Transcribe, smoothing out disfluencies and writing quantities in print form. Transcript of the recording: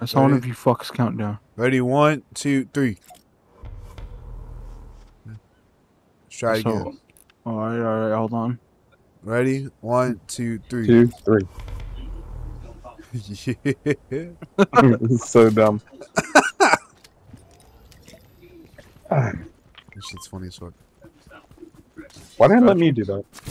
That's how one of you fucks count down. Ready? 1, 2, 3. Let's try So, again. alright, hold on. Ready? 1, 2, 3. 2, 3. Yeah. It's so dumb. This shit's funny as fuck. Why didn't let me do that?